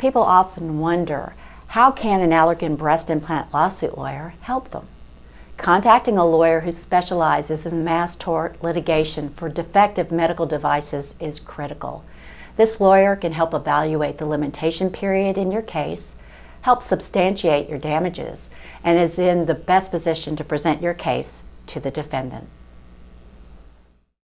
People often wonder, how can an Allergan breast implant lawsuit lawyer help them? Contacting a lawyer who specializes in mass tort litigation for defective medical devices is critical. This lawyer can help evaluate the limitation period in your case, help substantiate your damages, and is in the best position to present your case to the defendant.